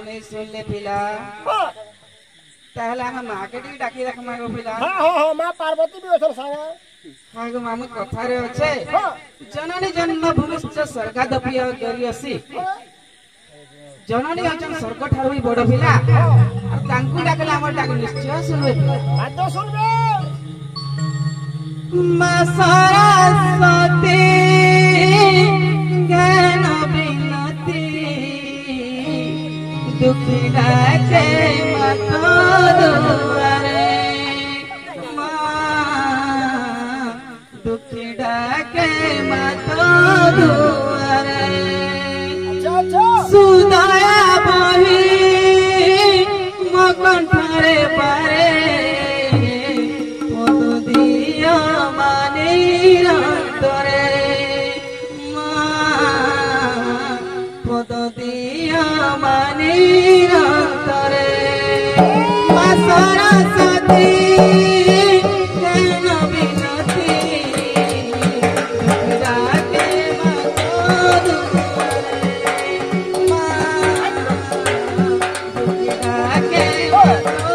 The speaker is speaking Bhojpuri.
नहीं सुनले पिला ताहले हम मार्केट डाकी रखमा गो पिला हां मां पार्वती भी असल सागा हां गो मामू कथा रे अछि जननी जन्मभूमिश्च स्वर्गादपि गरियसी जननी अचन स्वर्ग ठारू भी बड़ पिला आ तांकु डाकले हमर डाक निश्चय सुनबे आज सुनबे मा सरस्वती ज्ञान विनती दुखी डाके मतो दुआरे मां दुखी डाके मतो दुआरे सुदया बही मकंठरे पारे पद दिया माने रंतरे मां पद दिया माने रंतरे मा सरस्वती ज्ञान विनती डाके मतो दुआरे मां डाके मतो